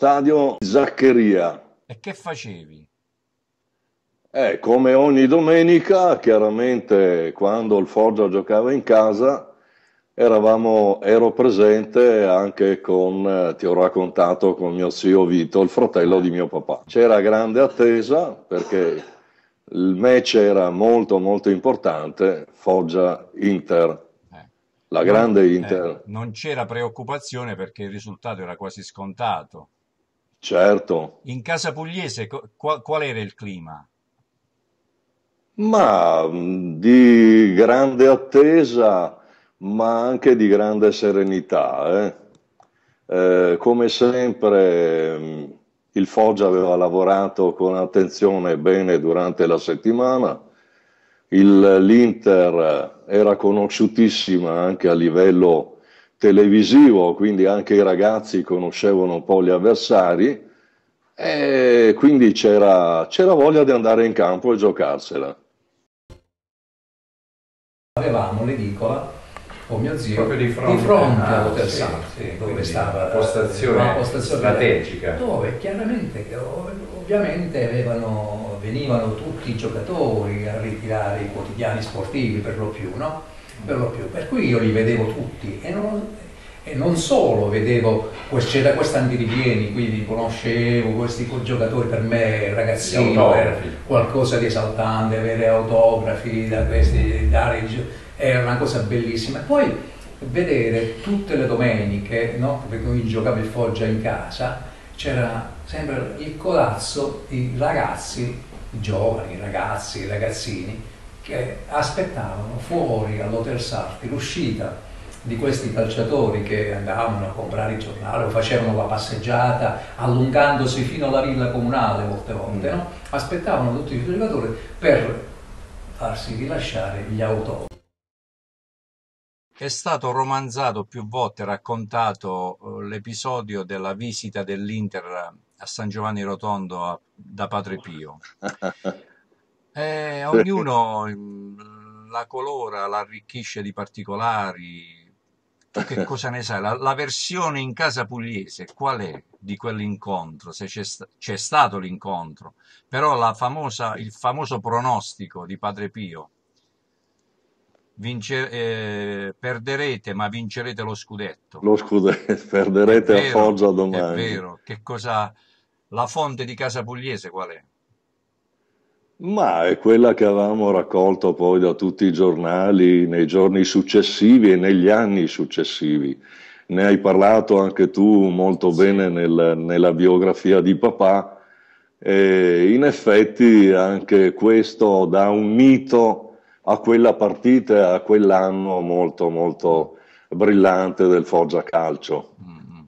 stadio Zaccheria. E che facevi? Come ogni domenica, chiaramente quando il Foggia giocava in casa, ero presente anche con, ti ho raccontato, con mio zio Vito, il fratello di mio papà. C'era grande attesa perché il match era molto molto importante, Foggia-Inter, Eh, la grande ecco, Inter, non c'era preoccupazione perché il risultato era quasi scontato. certo. In casa pugliese qual era il clima? Ma di grande attesa, ma anche di grande serenità. Come sempre, il Foggia aveva lavorato con attenzione e bene durante la settimana. L'Inter era conosciutissima anche a livello televisivo, quindi anche i ragazzi conoscevano un po' gli avversari e quindi c'era voglia di andare in campo e giocarsela. Avevamo l'edicola con mio zio Proprio di di fronte, fronte ah, all'Hotel sì, Sarti, sì, dove quindi stava una postazione una postazione strategica. dove chiaramente, ovviamente venivano tutti i giocatori a ritirare i quotidiani sportivi per lo più, no? Per lo più. Per cui io li vedevo tutti e non solo vedevo, c'era questa andirivieni, quindi conoscevo questi giocatori, per me ragazzino era qualcosa di esaltante, avere autografi da questi, era una cosa bellissima. E poi vedere tutte le domeniche, no? Perché noi giocava il Foggia in casa, c'era sempre il codazzo di ragazzi, giovani, ragazzi, ragazzini, che aspettavano fuori all'Hotel Sarti l'uscita di questi calciatori che andavano a comprare il giornale o facevano la passeggiata allungandosi fino alla villa comunale molte volte, no? Aspettavano tutti i giocatori per farsi rilasciare gli autografi. È stato romanzato più volte, raccontato l'episodio della visita dell'Inter a San Giovanni Rotondo da Padre Pio. Ognuno la colora, la arricchisce di particolari. Tu che cosa ne sai? La versione in casa pugliese, qual è di quell'incontro? Se c'è stato l'incontro, però il famoso pronostico di Padre Pio. Perderete, ma vincerete lo scudetto. Lo scudetto, È perderete a vero, Foggia è domani. vero. Che cosa... La fonte di casa pugliese qual è? Ma è quella che avevamo raccolto poi da tutti i giornali nei giorni successivi e negli anni successivi. Ne hai parlato anche tu molto Sì. bene nella biografia di papà, e in effetti anche questo dà un mito a quella partita e a quell'anno molto Mm, molto brillante del Foggia Calcio. mm, mm.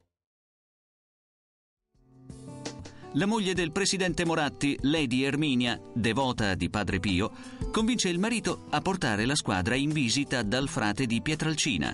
La moglie del presidente Moratti, Lady Erminia, devota di Padre Pio, convince il marito a portare la squadra in visita dal frate di Pietralcina.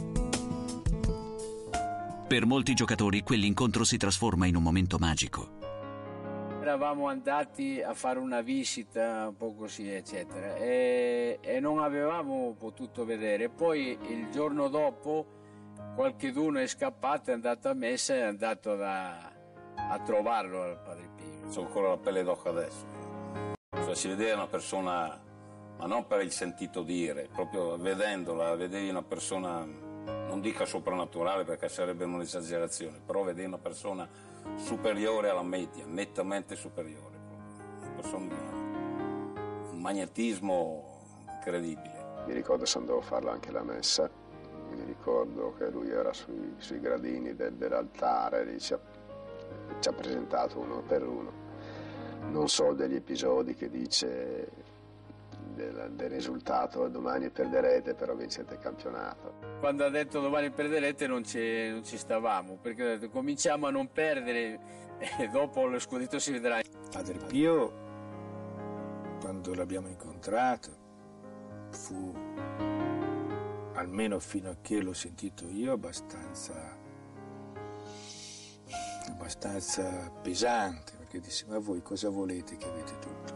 Per molti giocatori quell'incontro si trasforma in un momento magico. Eravamo andati a fare una visita, un po' così, eccetera, e non avevamo potuto vedere. Poi il giorno dopo qualcheduno è scappato, è andato a messa e è andato a trovarlo al Padre Pio. Ho ancora la pelle d'oca adesso. Cioè, si vedeva una persona, ma non per il sentito dire, proprio vedendola, vedevi una persona, non dica soprannaturale perché sarebbe un'esagerazione, però vedevi una persona superiore alla media, nettamente superiore. Una persona di un magnetismo incredibile. Mi ricordo se andavo a farla anche la messa, mi ricordo che lui era sui gradini dell'altare, ci ha presentato uno per uno. Non so degli episodi che dice del risultato, domani perderete però vincete il campionato. Quando ha detto domani perderete non ci stavamo, perché ho detto cominciamo a non perdere e dopo lo scudetto si vedrà. Padre Pio, quando l'abbiamo incontrato, fu, almeno fino a che l'ho sentito io, abbastanza pesante, perché disse: ma voi cosa volete che avete tutto?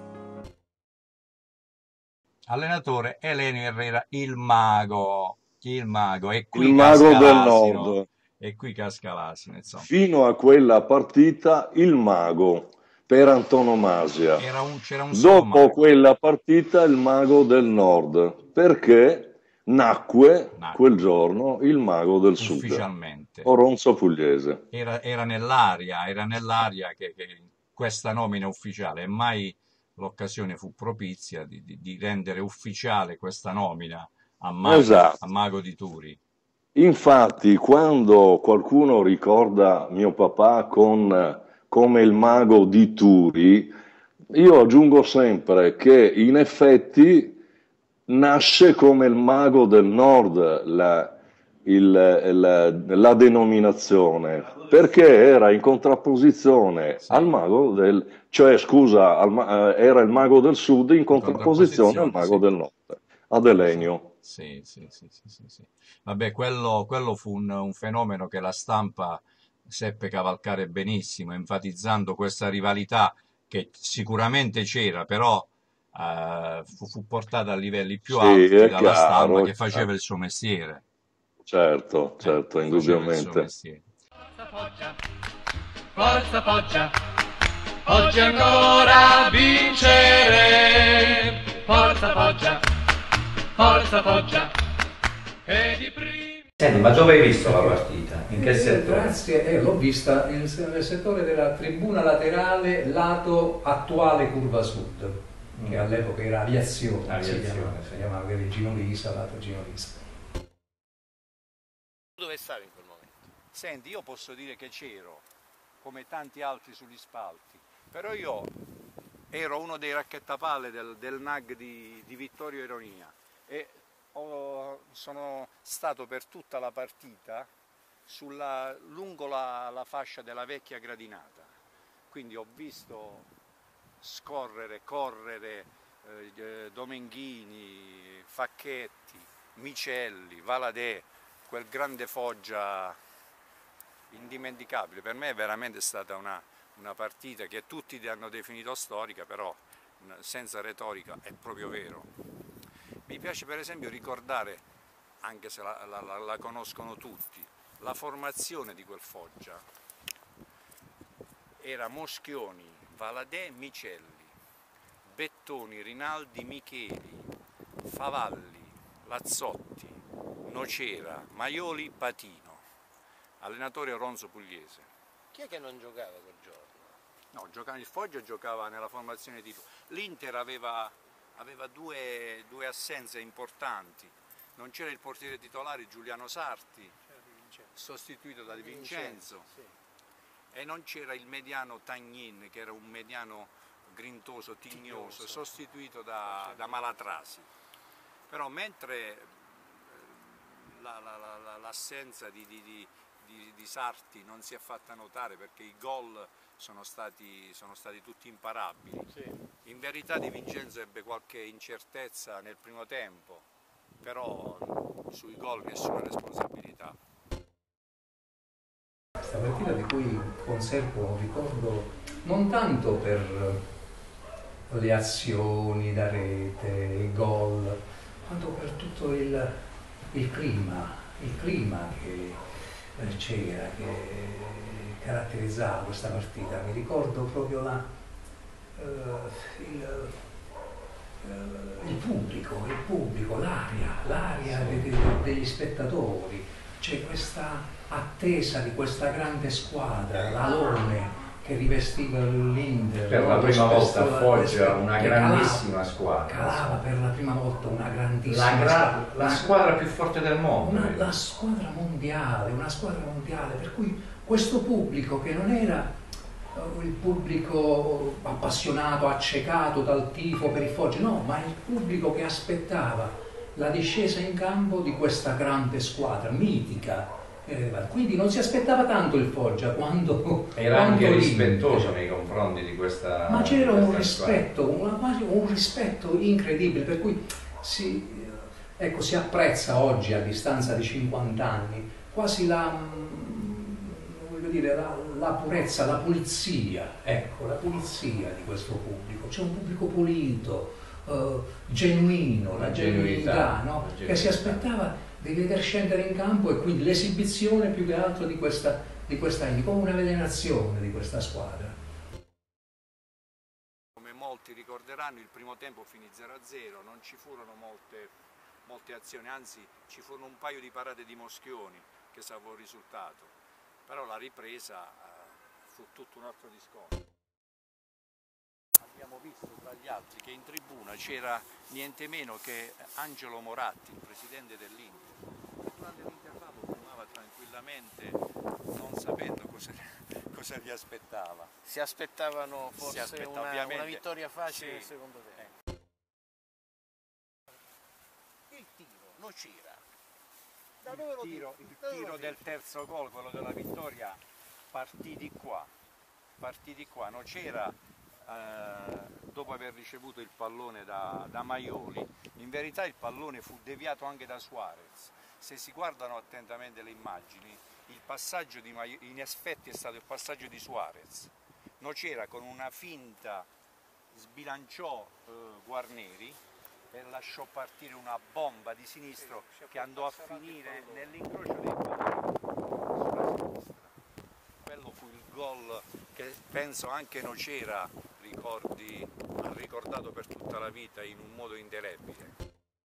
Allenatore Elenio Herrera, il mago, e Il qui mago casca del l'asino. Nord. E qui casca l'asino, insomma. Fino a quella partita il mago per antonomasia. C'era un solo Dopo mago. quella partita il mago del nord, perché nacque quel giorno il mago del sud, Ufficialmente. Oronzo Pugliese. Era nell'aria che questa nomina ufficiale, e mai l'occasione fu propizia di rendere ufficiale questa nomina a Esatto. Mago di Turi. Infatti, quando qualcuno ricorda mio papà come il mago di Turi, io aggiungo sempre che in effetti nasce come il mago del nord la denominazione, perché era in contrapposizione al mago era il mago del sud in contrapposizione al mago del nord, ad Elenio. Sì. Vabbè, quello fu un fenomeno che la stampa seppe cavalcare benissimo, enfatizzando questa rivalità che sicuramente c'era, però fu portata a livelli più alti dalla stampa che faceva il suo mestiere. Certo, indubbiamente. Forza Foggia, oggi ancora vincere. Forza Foggia, e di prima. Senti, ma dove hai visto la partita? In che settore? Grazie, l'ho vista nel settore della tribuna laterale, lato attuale curva sud, che all'epoca era aviazione, si chiamava Gino Lisa, lato Gino Lisa. Dove stavi in quel momento? Senti, io posso dire che c'ero, come tanti altri sugli spalti, però io ero uno dei racchettapalle del NAG di Vittorio Ironia e sono stato per tutta la partita lungo la fascia della vecchia gradinata, quindi ho visto scorrere, correre Domenghini, Facchetti, Micelli, Valadè, quel grande Foggia indimenticabile. Per me è veramente stata una partita che tutti hanno definito storica, però senza retorica è proprio vero. Mi piace per esempio ricordare, anche se la conoscono tutti, la formazione di quel Foggia. Era Moschioni, Valadè, Micelli, Bettoni, Rinaldi, Micheli, Favalli, Lazzotti, Nocera, Maioli, Patino. Allenatore Oronzo Pugliese. Chi è che non giocava quel giorno? No, il Foggia giocava nella formazione tipo. L'Inter aveva due assenze importanti. Non c'era il portiere titolare Giuliano Sarti, sostituito da Di Vincenzo. Sì. E non c'era il mediano Tagnin, che era un mediano grintoso, tignoso, sostituito da Malatrasi. Però mentre l'assenza di Sarti non si è fatta notare perché i gol sono stati tutti imparabili. Sì. In verità Di Vincenzo ebbe qualche incertezza nel primo tempo, però sui gol nessuna responsabilità. Questa partita di cui conservo un ricordo non tanto per le azioni da rete, i gol, quanto per tutto il clima che c'era, che caratterizzava questa partita. Mi ricordo proprio il pubblico, l'aria degli spettatori. C'è questa attesa di questa grande squadra, l'alone che rivestiva l'Inter. Per la prima volta a Foggia una grandissima squadra. Calava per la prima volta una grandissima squadra. La squadra più forte del mondo. Una squadra mondiale, per cui questo pubblico che non era il pubblico appassionato, accecato dal tifo per il Foggia, no, ma il pubblico che aspettava la discesa in campo di questa grande squadra, mitica. Quindi non si aspettava tanto il Foggia quando era anche rispettoso nei confronti di questa. Ma c'era un rispetto, quasi un rispetto incredibile, per cui si apprezza oggi, a distanza di 50 anni, quasi la purezza, la pulizia di questo pubblico. C'è un pubblico pulito, genuino, la genuinità, no? Che si aspettava devi veder scendere in campo, e quindi l'esibizione più che altro di questa come una venerazione di questa squadra. Come molti ricorderanno, il primo tempo finì 0-0, non ci furono molte azioni, anzi ci furono un paio di parate di Moschioni che salvò il risultato, però la ripresa fu tutto un altro discorso. Abbiamo visto tra gli altri che in tribuna c'era niente meno che Angelo Moratti, il presidente dell'Inter. Durante l'intervallo fumava tranquillamente, non sapendo cosa gli aspettava. Si aspettavano forse una vittoria facile sì, nel secondo tempo. Il tiro non c'era. Il tiro del terzo gol, quello della vittoria, partì di qua, non c'era. Dopo aver ricevuto il pallone da Maioli, in verità il pallone fu deviato anche da Suarez. Se si guardano attentamente le immagini, il passaggio di Maioli in effetti è stato il passaggio di Suarez. Nocera con una finta sbilanciò Guarneri e lasciò partire una bomba di sinistro che andò a finire nell'incrocio dei palloni sulla sinistra. Quello fu il gol che penso anche Nocera ha ricordato per tutta la vita in un modo indelebile.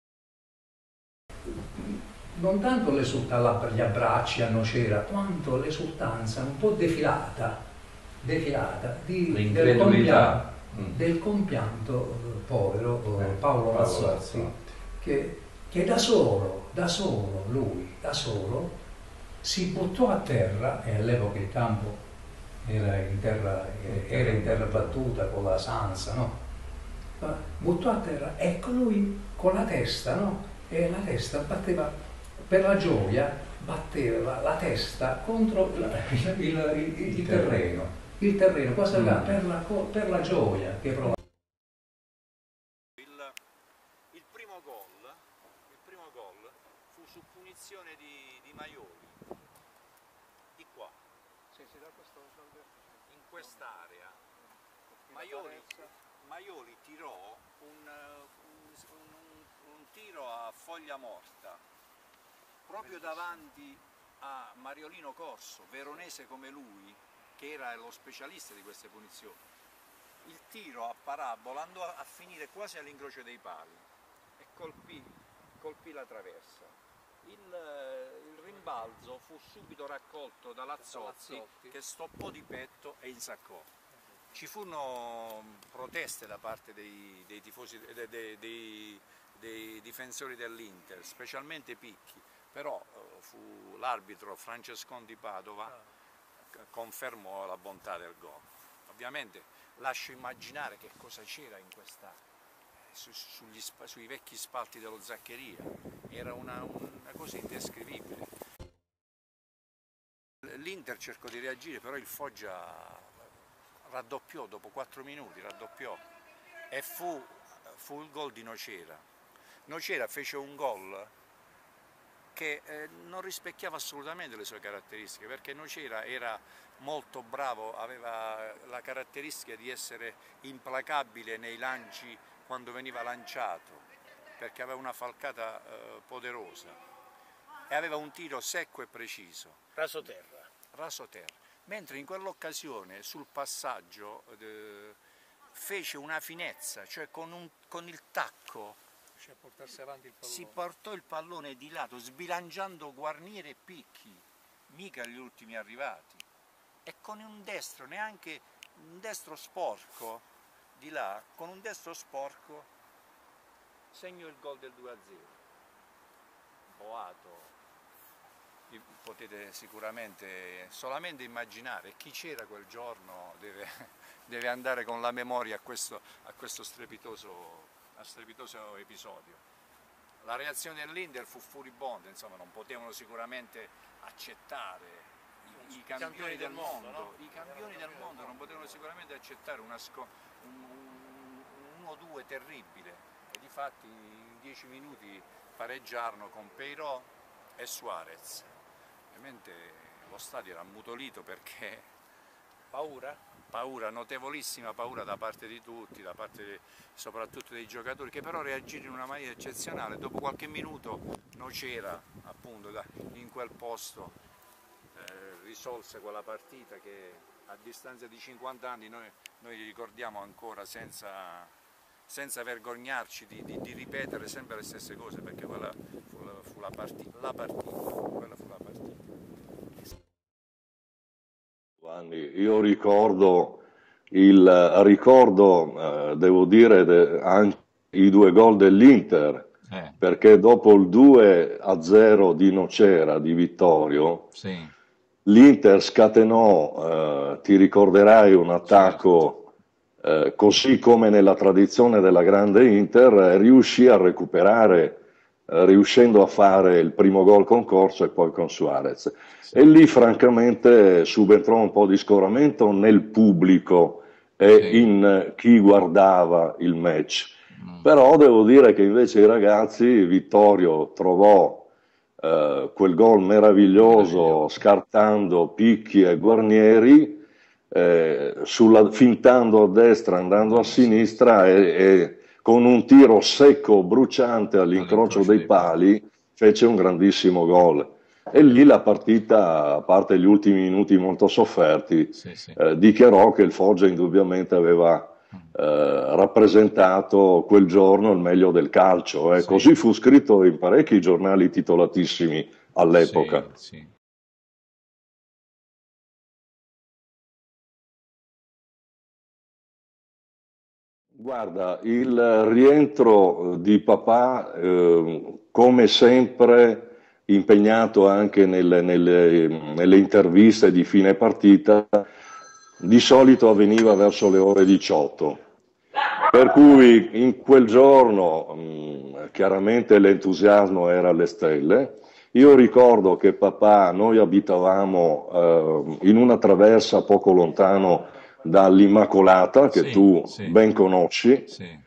Non tanto gli abbracci a Nocera, quanto l'esultanza un po' defilata del compianto povero Paolo Razzotti, che da solo lui si buttò a terra, e all'epoca il campo era in terra battuta con la sansa, no? Buttò a terra, ecco lui con la testa, no? E la testa batteva, per la gioia, batteva la testa contro il terreno. Il terreno, cosa per la gioia che provava. Il primo gol fu su punizione di Maioli, di qua. In quest'area Maioli tirò un tiro a foglia morta proprio davanti a Mariolino Corso, veronese come lui, che era lo specialista di queste punizioni. Il tiro a parabola andò a finire quasi all'incrocio dei pali e colpì la traversa. Il rimbalzo fu subito raccolto da Lazzotti, che stoppò di petto e insaccò. Ci furono proteste da parte dei tifosi, dei difensori dell'Inter, specialmente Picchi, però fu l'arbitro Francescon di Padova confermò la bontà del gol. Ovviamente lascio immaginare che cosa c'era in questa sui vecchi spalti dello Zaccheria, era una cosa indescrivibile. L'Inter cercò di reagire, però il Foggia raddoppiò dopo 4 minuti, e fu il gol di Nocera. Nocera fece un gol che non rispecchiava assolutamente le sue caratteristiche, perché Nocera era molto bravo, aveva la caratteristica di essere implacabile nei lanci quando veniva lanciato, perché aveva una falcata poderosa e aveva un tiro secco e preciso. Raso terra. Mentre in quell'occasione sul passaggio fece una finezza, cioè con il tacco si portò il pallone di lato, sbilanciando Guarnieri e Picchi, mica gli ultimi arrivati, e con un destro, neanche un destro sporco di là, con un destro sporco segnò il gol del 2-0. Boato, potete sicuramente solamente immaginare chi c'era quel giorno, deve andare con la memoria a questo strepitoso episodio. La reazione dell'Inter fu furibonda, insomma non potevano sicuramente accettare i campioni del mondo, no? I campioni del mondo non potevano sicuramente accettare un 1-2 terribile, e difatti in 10 minuti pareggiarono con Peiró e Suarez. Ovviamente lo stadio era ammutolito perché Paura? Paura, notevolissima paura da parte di tutti, da parte soprattutto dei giocatori, che però reagirono in una maniera eccezionale. Dopo qualche minuto Nocera, appunto, in quel posto risolse quella partita che a distanza di 50 anni noi ricordiamo ancora senza vergognarci di ripetere sempre le stesse cose, perché quella fu la partita, quella fu la partita. Io ricordo, devo dire, anche i 2 gol dell'Inter, perché dopo il 2-0 di Nocera, di Vittorio, sì, l'Inter scatenò, ti ricorderai, un attacco così come nella tradizione della grande Inter, riuscì a recuperare, riuscendo a fare il primo gol con Corso e poi con Suarez. E lì francamente subentrò un po' di scoramento nel pubblico e in chi guardava il match. Però devo dire che invece i ragazzi, Vittorio trovò quel gol meraviglioso scartando Picchi e Guarnieri, fintando a destra, andando a sinistra e con un tiro secco, bruciante all'incrocio dei pali, fece un grandissimo gol. E lì la partita, a parte gli ultimi minuti molto sofferti, dichiarò che il Foggia indubbiamente aveva rappresentato quel giorno il meglio del calcio. Così fu scritto in parecchi giornali titolatissimi all'epoca. Guarda, il rientro di papà, come sempre, impegnato anche nelle interviste di fine partita, di solito avveniva verso le ore 18. Per cui in quel giorno chiaramente l'entusiasmo era alle stelle. Io ricordo che papà, noi abitavamo in una traversa poco lontano dall'Immacolata, che tu ben conosci,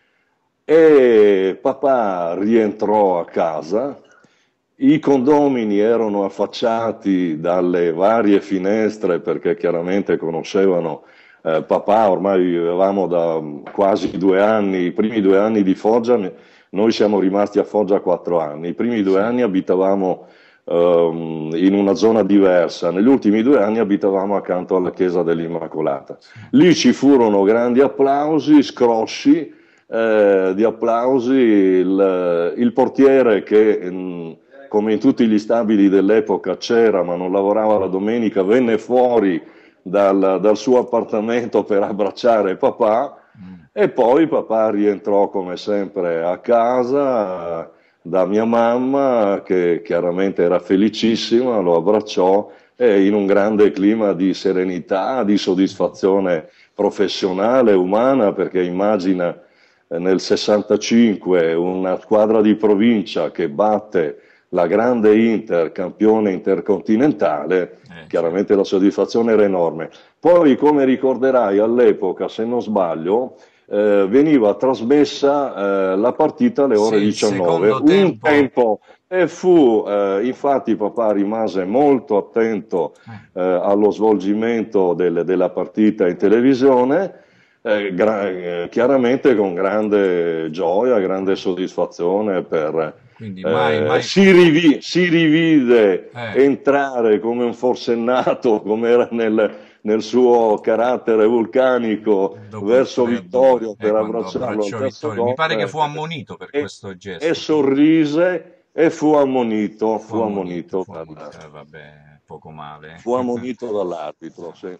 e papà rientrò a casa. I condomini erano affacciati dalle varie finestre perché chiaramente conoscevano papà, ormai vivevamo da quasi 2 anni, i primi 2 anni di Foggia, noi siamo rimasti a Foggia 4 anni, i primi 2 anni abitavamo in una zona diversa, negli ultimi 2 anni abitavamo accanto alla chiesa dell'Immacolata. Lì ci furono grandi applausi, scrosci di applausi, il portiere che come in tutti gli stabili dell'epoca c'era ma non lavorava la domenica, venne fuori dal suo appartamento per abbracciare papà e poi papà rientrò come sempre a casa da mia mamma, che chiaramente era felicissima, lo abbracciò e in un grande clima di serenità, di soddisfazione professionale, umana, perché immagina nel 65 una squadra di provincia che batte la grande Inter, campione intercontinentale, chiaramente la soddisfazione era enorme. Poi, come ricorderai, all'epoca, se non sbaglio, veniva trasmessa la partita alle ore 19, un tempo, e fu, infatti papà rimase molto attento allo svolgimento della partita in televisione, chiaramente con grande gioia, grande soddisfazione si rivide entrare come un forsennato, come era nel suo carattere vulcanico verso Vittorio per abbracciarlo al terzo gol. Mi pare che fu ammonito per questo gesto. E sorrise e fu ammonito. Vabbè, poco male. Fu ammonito dall'arbitro, sì.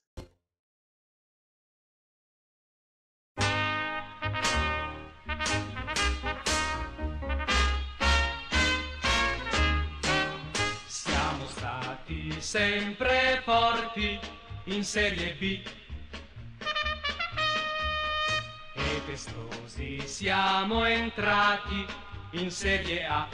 Sempre forti in Serie B ed esplosi siamo entrati in Serie A.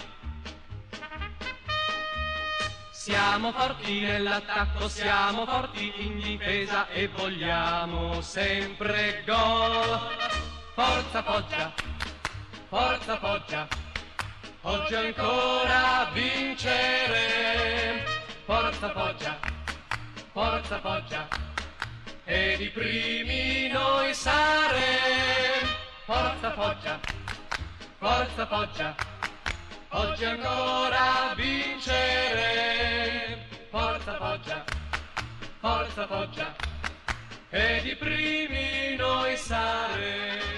Siamo forti nell'attacco, siamo forti in difesa e vogliamo sempre gol. Forza Foggia, forza Foggia, oggi ancora vincere. Forza Foggia, ed i primi noi saremo. Forza Foggia, forza Foggia, oggi ancora vinceremo. Forza Foggia, forza Foggia, ed i primi noi saremo.